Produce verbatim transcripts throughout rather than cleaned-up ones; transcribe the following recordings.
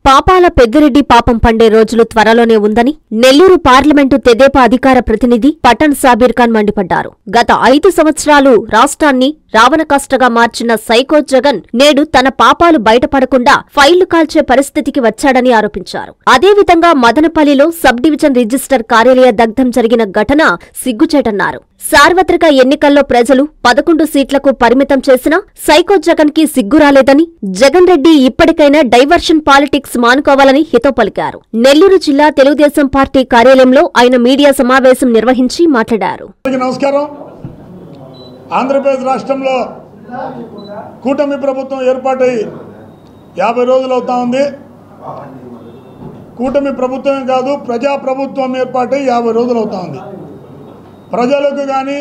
పాపాల పెద్దిరెడ్డి పాపం పండే రోజులు త్వరలోనే ఉందని నెల్లూరు పార్లమెంటు తెదేపా అధికార ప్రతినిధి పఠాన్ సాబీర్ ఖాన్ మండిపడ్డారు. గత ఐదు సంవత్సరాలు రాష్ట్రాన్ని రావణకాష్టగా మార్చిన సైకో జగన్ నేడు తన పాపాలు బయటపడకుండా ఫైళ్లు కాల్చే పరిస్థితికి వచ్చాడని ఆరోపించారు. అదేవిధంగా మదనపల్లిలో సబ్ డివిజన్ రిజిస్టర్ కార్యాలయ దగ్ధం జరిగిన ఘటన సిగ్గుచేటన్నారు. సార్వత్రిక ఎన్నికల్లో ప్రజలు పదకొండు సీట్లకు పరిమితం చేసినా సైకో జగన్ కి సిగ్గు రాలేదని, జగన్ రెడ్డి ఇప్పటికైనా డైవర్షన్ పాలిటిక్స్ మానుకోవాలని హితో పలికారు. నెల్లూరు జిల్లా తెలుగుదేశం పార్టీ కార్యాలయంలో ఆయన మీడియా సమావేశం నిర్వహించి మాట్లాడారు. నమస్కారం. ఆంధ్రప్రదేశ్ రాష్ట్రంలో కూటమి ప్రభుత్వం ఏర్పాటై యాభై రోజులు అవుతా ఉంది. కూటమి ప్రభుత్వమే కాదు, ప్రజా ప్రభుత్వం ఏర్పాటై యాభై రోజులు అవుతా ఉంది. ప్రజలకు కానీ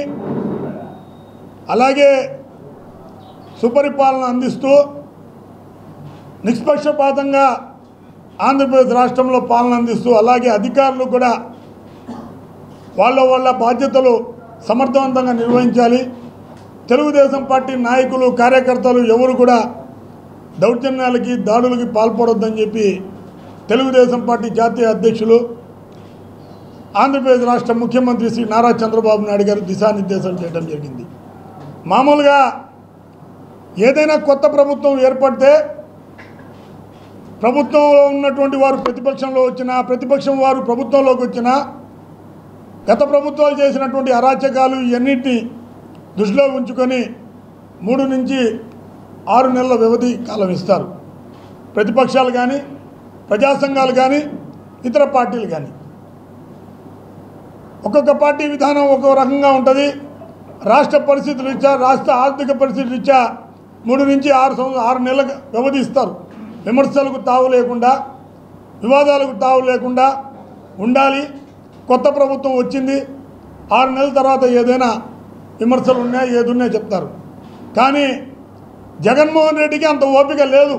అలాగే సుపరిపాలన అందిస్తూ నిష్పక్షపాతంగా ఆంధ్రప్రదేశ్ రాష్ట్రంలో పాలన అందిస్తూ, అలాగే అధికారులు కూడా వాళ్ళ వాళ్ళ బాధ్యతలు సమర్థవంతంగా నిర్వహించాలి. తెలుగుదేశం పార్టీ నాయకులు, కార్యకర్తలు ఎవరు కూడా దౌర్జన్యాలకి, దాడులకి పాల్పడొద్దని చెప్పి తెలుగుదేశం పార్టీ జాతీయ అధ్యక్షులు, ఆంధ్రప్రదేశ్ రాష్ట్ర ముఖ్యమంత్రి శ్రీ నారా చంద్రబాబు నాయుడు గారు దిశానిర్దేశం చేయడం జరిగింది. మామూలుగా ఏదైనా కొత్త ప్రభుత్వం ఏర్పడితే ప్రభుత్వంలో ఉన్నటువంటి వారు ప్రతిపక్షంలో వచ్చినా, ప్రతిపక్షం వారు ప్రభుత్వంలోకి వచ్చినా గత ప్రభుత్వాలు చేసినటువంటి అరాచకాలు ఇవన్నింటినీ దృష్టిలో ఉంచుకొని మూడు నుంచి ఆరు నెలల వ్యవధి కాలం ఇస్తారు. ప్రతిపక్షాలు కానీ, ప్రజా సంఘాలు కానీ, ఇతర పార్టీలు కానీ. ఒక్కొక్క పార్టీ విధానం ఒక్కొక్క రకంగా ఉంటుంది. రాష్ట్ర పరిస్థితుల రీత్యా, రాష్ట్ర ఆర్థిక పరిస్థితుల రీత్యా మూడు నుంచి ఆరు సంవత్సరం ఆరు నెలల వ్యవధి ఇస్తారు. విమర్శలకు తావు లేకుండా, వివాదాలకు తావు లేకుండా ఉండాలి. కొత్త ప్రభుత్వం వచ్చింది, ఆరు నెలల తర్వాత ఏదైనా విమర్శలు ఉన్నాయి, ఏది ఉన్నాయో చెప్తారు. కానీ జగన్మోహన్ రెడ్డికి అంత ఓపిక లేదు.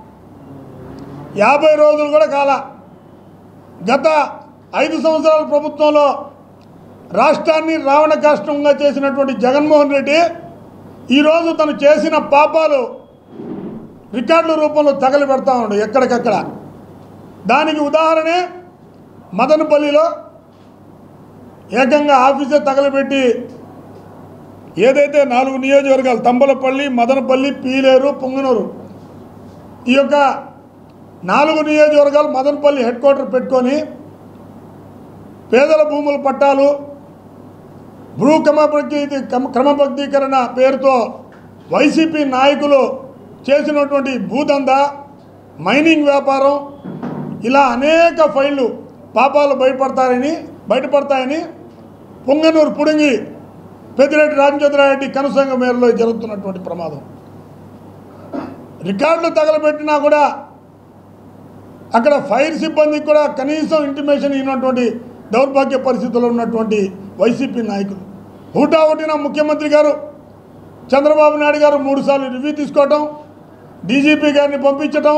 యాభై రోజులు కూడా కాల. గత ఐదు సంవత్సరాల ప్రభుత్వంలో రాష్ట్రాన్ని రావణకాష్టంగా చేసినటువంటి జగన్మోహన్ రెడ్డి ఈరోజు తను చేసిన పాపాలు రికార్డుల రూపంలో తగలి పెడతా ఉన్నాడు ఎక్కడికక్కడ. దానికి ఉదాహరణే మదనపల్లిలో ఏకంగా ఆఫీసే తగలబెట్టి ఏదైతే నాలుగు నియోజకవర్గాలు తంబలపల్లి, మదనపల్లి, పీలేరు, పొంగనూరు, ఈ యొక్క నాలుగు నియోజకవర్గాలు మదనపల్లి హెడ్ క్వార్టర్ పెట్టుకొని పేదల భూముల పట్టాలు, భూ క్రమబద్ధీ క్రమబద్ధీకరణ పేరుతో వైసీపీ నాయకులు చేసినటువంటి భూదందా, మైనింగ్ వ్యాపారం, ఇలా అనేక ఫైళ్లు పాపాలు బయటపడతాయని బయటపడతాయని పొంగనూరు పుడింగి పెద్దిరెడ్డి రామచంద్రారెడ్డి కనుసంగ మేరలో జరుగుతున్నటువంటి ప్రమాదం. రికార్డులు తగలబెట్టినా కూడా అక్కడ ఫైర్ సిబ్బందికి కూడా కనీసం ఇంటిమేషన్ ఇవ్వనటువంటి దౌర్భాగ్య పరిస్థితుల్లో ఉన్నటువంటి వైసీపీ నాయకులు. హుటాహుటిన ముఖ్యమంత్రి గారు చంద్రబాబు నాయుడు గారు మూడు సార్లు రివ్యూ తీసుకోవటం, డీజీపీ గారిని పంపించటం,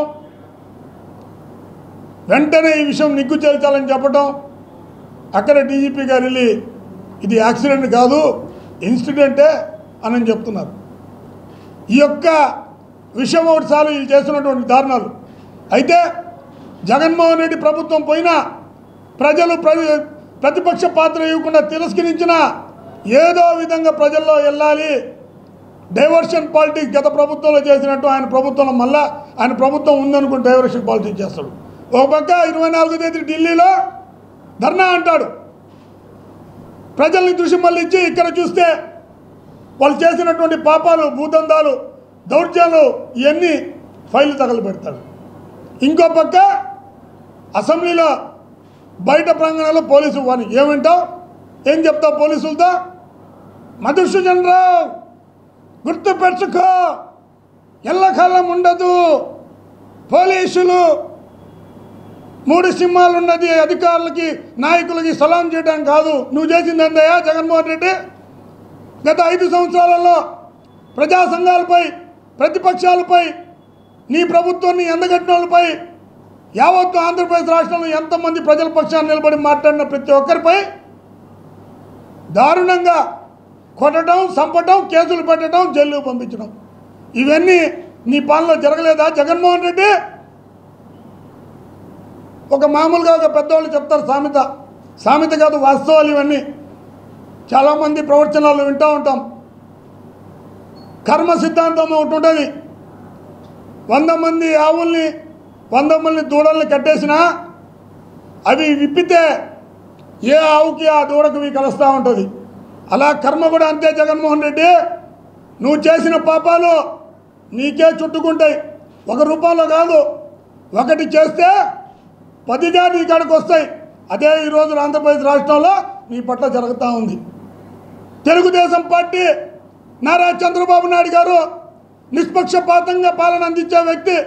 వెంటనే ఈ విషయం నిగ్గు చేర్చాలని చెప్పటం. అక్కడ డీజీపీ గారు వెళ్ళి ఇది యాక్సిడెంట్ కాదు, ఇన్సిడెంటే అని చెప్తున్నారు. ఈ యొక్క విషయం ఒకటిసారి వీళ్ళు చేస్తున్నటువంటి దారుణాలు. అయితే జగన్మోహన్ రెడ్డి ప్రభుత్వం పోయినా ప్రజలు ప్రతిపక్ష పాత్ర ఇవ్వకుండా తిరస్కరించిన ఏదో విధంగా ప్రజల్లో వెళ్ళాలి, డైవర్షన్ పాలిటిక్స్ గత ప్రభుత్వంలో చేసినట్టు ఆయన ప్రభుత్వంలో మళ్ళా ఆయన ప్రభుత్వం ఉందనుకుని డైవర్షన్ పాలిటిక్స్ చేస్తాడు. ఒక పక్క ఇరవై నాలుగో తేదీ ఢిల్లీలో ధర్నా అంటాడు. ప్రజల్ని దృష్టి మళ్ళించి ఇక్కడ చూస్తే వాళ్ళు చేసినటువంటి పాపాలు, భూదందాలు, దౌర్జన్యాలు ఇవన్నీ ఫైళ్లు తగలు పెడతాడు. ఇంకో పక్క అసెంబ్లీలో బయట ప్రాంగణంలో పోలీసు వాని ఏమంటావు, ఏం చెప్తావు పోలీసులతో? మధుసూదన్ రావు గుర్తు పెట్టుకో, ఎల్లకాలం ఉండదు. పోలీసులు మూడు సింహాలు ఉన్నది, అధికారులకి నాయకులకి సలాం చేయడానికి కాదు. నువ్వు చేసింది ఏందయ్యా జగన్మోహన్ రెడ్డి? గత ఐదు సంవత్సరాలలో ప్రజా సంఘాలపై, ప్రతిపక్షాలపై, నీ ప్రభుత్వాన్ని ఎండగట్టిన వాళ్ళపై, యావత్తు ఆంధ్రప్రదేశ్ రాష్ట్రంలో ఎంతమంది ప్రజల పక్షాన్ని నిలబడి మాట్లాడిన ప్రతి ఒక్కరిపై దారుణంగా కొట్టడం, చంపటం, కేసులు పెట్టడం, జైలుకు పంపించడం, ఇవన్నీ నీ పాలనలో జరగలేదా జగన్మోహన్ రెడ్డి? ఒక మామూలుగా ఒక పెద్దవాళ్ళు చెప్తారు సామెత, సామెత కాదు వాస్తవాలు ఇవన్నీ. చాలామంది ప్రవచనాలు వింటూ ఉంటాం. కర్మ సిద్ధాంతం ఒకటి ఉంటుంది. వంద మంది ఆవుల్ని వంద మంది దూడల్ని కట్టేసినా అవి విప్పితే ఏ ఆవుకి ఆ దూడకు కలుస్తూ ఉంటుంది. అలా కర్మ కూడా అంతే. జగన్మోహన్ రెడ్డి, నువ్వు చేసిన పాపాలు నీకే చుట్టుకుంటాయి. ఒక రూపంలో కాదు, ఒకటి చేస్తే పదిగా నీ కాడికి వస్తాయి. అదే ఈరోజు ఆంధ్రప్రదేశ్ రాష్ట్రంలో నీ పట్ల జరుగుతూ ఉంది. తెలుగుదేశం పార్టీ నారా చంద్రబాబు నాయుడు గారు నిష్పక్షపాతంగా పాలన అందించే వ్యక్తి.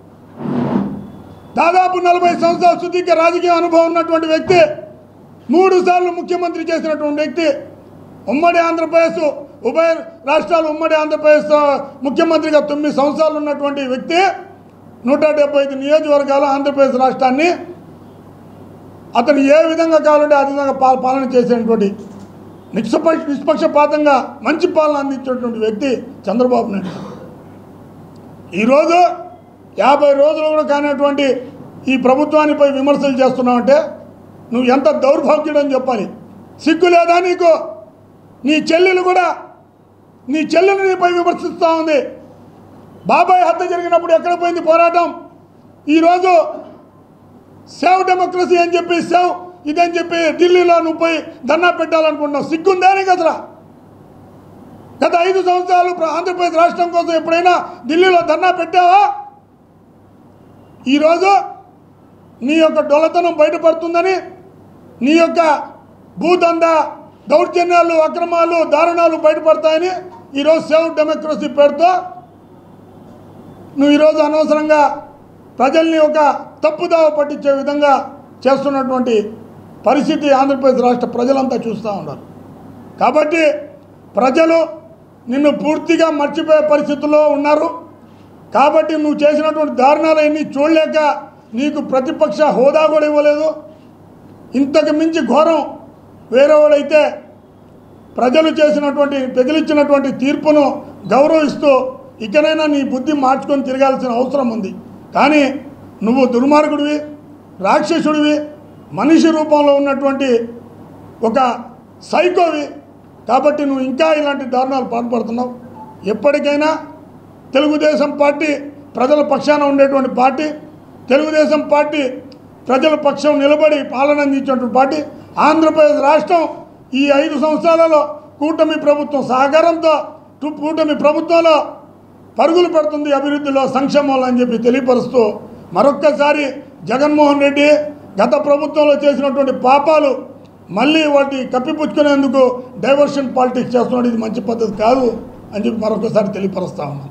దాదాపు నలభై సంవత్సరాల సుదీర్ఘ రాజకీయ అనుభవం ఉన్నటువంటి వ్యక్తి. మూడు సార్లు ముఖ్యమంత్రి చేసినటువంటి వ్యక్తి. ఉమ్మడి ఆంధ్రప్రదేశ్, ఉభయ రాష్ట్రాలు ఉమ్మడి ఆంధ్రప్రదేశ్ ముఖ్యమంత్రిగా తొమ్మిది సంవత్సరాలు ఉన్నటువంటి వ్యక్తి నూట డెబ్బై ఐదు నియోజకవర్గాలు ఆంధ్రప్రదేశ్ రాష్ట్రాన్ని అతను ఏ విధంగా కావాలంటే ఆ విధంగా పాలన చేసేటువంటి నిష్పక్ష నిష్పక్షపాతంగా మంచి పాలన అందించేటువంటి వ్యక్తి చంద్రబాబు నాయుడు. ఈరోజు యాభై రోజులు కూడా కానటువంటి ఈ ప్రభుత్వానిపై విమర్శలు చేస్తున్నావంటే నువ్వు ఎంత దౌర్భాగ్యుడని చెప్పాలి. సిగ్గు లేదా నీకు? నీ చెల్లెలు కూడా నీ చెల్లెలు నీపై విమర్శిస్తూ ఉంది. బాబాయ్ హత్య జరిగినప్పుడు ఎక్కడ పోయింది పోరాటం? ఈరోజు సేవ్ డెమోక్రసీ అని చెప్పి సేవ్ ఇదని చెప్పి ఢిల్లీలో నువ్వు పోయి ధర్నా పెట్టాలనుకుంటున్నావు. సిగ్గుందేనే కదరా? గత ఐదు సంవత్సరాలు ఆంధ్రప్రదేశ్ రాష్ట్రం కోసం ఎప్పుడైనా ఢిల్లీలో ధర్నా పెట్టావా? ఈరోజు నీ యొక్క డొలతనం బయటపడుతుందని, నీ యొక్క భూదంద దౌర్జన్యాలు, అక్రమాలు, దారుణాలు బయటపడతాయని ఈరోజు సేవ్ డెమోక్రసీ పేరుతో నువ్వు ఈరోజు అనవసరంగా ప్రజల్ని ఒక తప్పుదావ పట్టించే విధంగా చేస్తున్నటువంటి పరిస్థితి ఆంధ్రప్రదేశ్ రాష్ట్ర ప్రజలంతా చూస్తూ ఉన్నారు. కాబట్టి ప్రజలు నిన్ను పూర్తిగా మర్చిపోయే పరిస్థితుల్లో ఉన్నారు. కాబట్టి నువ్వు చేసినటువంటి దారుణాలన్నీ చూడలేక నీకు ప్రతిపక్ష హోదా కూడా ఇవ్వలేదు. ఇంతకు మించి ఘోరం వేరేవాడైతే ప్రజలు చేసినటువంటి ప్రజలిచ్చినటువంటి తీర్పును గౌరవిస్తూ ఇకనైనా నీ బుద్ధి మార్చుకొని తిరగాల్సిన అవసరం ఉంది. కానీ నువ్వు దుర్మార్గుడివి, రాక్షసుడివి, మనిషి రూపంలో ఉన్నటువంటి ఒక సైకోవి. కాబట్టి నువ్వు ఇంకా ఇలాంటి దారుణాలు పాల్పడుతున్నావు. ఎప్పటికైనా తెలుగుదేశం పార్టీ ప్రజల పక్షాన ఉండేటువంటి పార్టీ, తెలుగుదేశం పార్టీ ప్రజల పక్షం నిలబడి పాలన అందించేటువంటి పార్టీ. ఆంధ్రప్రదేశ్ రాష్ట్రం ఈ ఐదు సంవత్సరాలలో కూటమి ప్రభుత్వం సహకారంతో కూటమి ప్రభుత్వంలో పరుగులు పెడుతుంది అభివృద్ధిలో, సంక్షేమంలో అని చెప్పి తెలియపరుస్తూ మరొక్కసారి జగన్మోహన్ రెడ్డి గత ప్రభుత్వంలో చేసినటువంటి పాపాలు మళ్ళీ వాటి కప్పిపుచ్చుకునేందుకు డైవర్షన్ పాలిటిక్స్ చేస్తున్నాడు. ఇది మంచి పద్ధతి కాదు అని చెప్పి మరొకసారి తెలియపరుస్తా ఉన్నాను.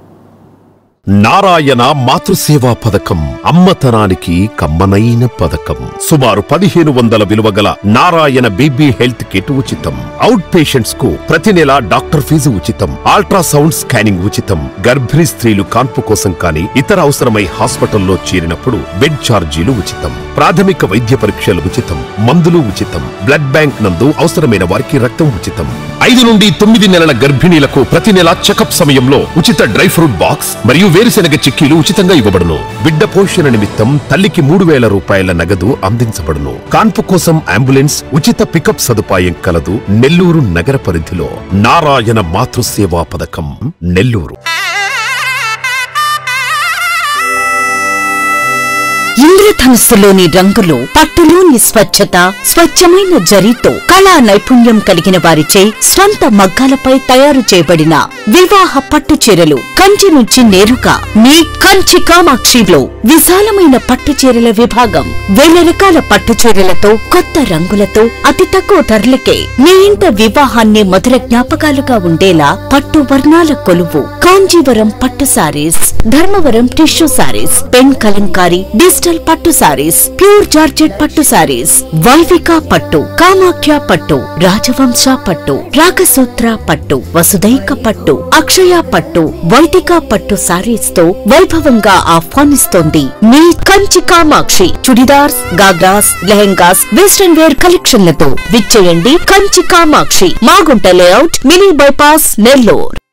నారాయణ మాతృసేవా పథకం అమ్మతనానికి కమ్మనైన పథకం. సుమారు పదిహేను వందల విలువ గల నారాయణ బీబీ హెల్త్ కిట్ ఉచితం. అవుట్ పేషెంట్స్ కు ప్రతి నెల డాక్టర్ ఫీజు ఉచితం. అల్ట్రాసౌండ్ స్కానింగ్ ఉచితం. గర్భిణీ స్త్రీలు కాన్పు కోసం కానీ ఇతర అవసరమై హాస్పిటల్లో చేరినప్పుడు బెడ్ ఛార్జీలు ఉచితం. ప్రాథమిక వైద్య పరీక్షలు ఉచితం. మందులు ఉచితం. బ్లడ్ బ్యాంక్ నందు అవసరమైన వారికి రక్తం ఉచితం. ఐదు నుండి తొమ్మిది నెలల గర్భిణీలకు ప్రతి నెల చెకప్ సమయంలో ఉచిత డ్రై ఫ్రూట్ బాక్స్ మరియు వేరుశెనగ చిక్కీలు ఉచితంగా ఇవ్వబడును. బిడ్డ పోషణ నిమిత్తం తల్లికి మూడు వేల రూపాయల నగదు అందించబడును. కాన్పు కోసం అంబులెన్స్ ఉచిత పికప్ సదుపాయం కలదు. నెల్లూరు నగర పరిధిలో నారాయణ మాతృసేవా పథకం నెల్లూరు. ఇంద్రధనుస్సులోని రంగులు, పట్టులోని స్వచ్ఛత, స్వచ్ఛమైన జరీతో కళా నైపుణ్యం కలిగిన వారిచే స్వంత మగ్గాలపై తయారు చేయబడిన వివాహ పట్టు చీరలు కంచి నుంచి నేరుగా మీ కంచి కామాక్షిలో విశాలమైన పట్టు చీరల విభాగం. వేల రకాల పట్టు చీరలతో కొత్త రంగులతో అతి తక్కువ ధరలకే మీ ఇంట వివాహాన్ని మధుర జ్ఞాపకాలుగా ఉండేలా పట్టు వర్ణాల కొలువు కాంజీవరం పట్టు saris, Dharmavaram tissue saris, pen Kalamkari, digital పట్టు సారీస్, ప్యూర్ జార్జెట్ పట్టు సారీస్, వైవిక పట్టు, కామాఖ్య పట్టు, రాజవంశ పట్టు, రాగసూత్ర పట్టు, వసుదైక పట్టు, అక్షయ పట్టు, వైదిక పట్టు సారీస్ తో వైభవంగా ఆహ్వానిస్తోంది మీ కంచి కామాక్షి. చుడిదార్స్, గాగ్రాస్, లెహెంగాస్, వెస్టర్న్ వేర్ కలెక్షన్లతో విచ్చేయండి Kanchi Kamakshi, Magunta layout, mini bypass, Nellore.